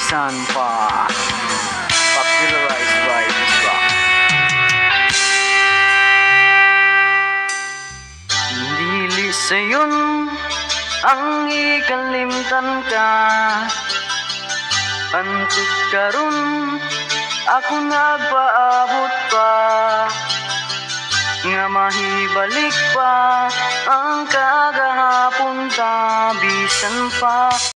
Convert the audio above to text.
bisan pa. Popularized by this rock. Dili sayon ang ikalimtan ka, antod karon ako nagpaabot pa, nga mahibalik pa ang kagahapon ta bisan pa.